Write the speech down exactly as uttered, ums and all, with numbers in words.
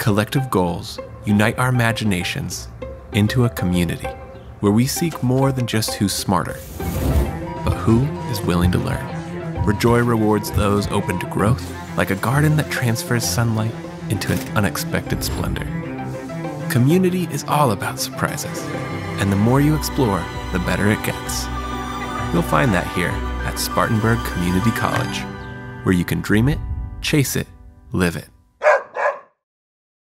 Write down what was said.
collective goals unite our imaginations into a community where we seek more than just who's smarter, but who is willing to learn. Where joy rewards those open to growth, like a garden that transfers sunlight into an unexpected splendor. Community is all about surprises, and the more you explore, the better it gets. You'll find that here at Spartanburg Community College, where you can dream it, chase it, live it.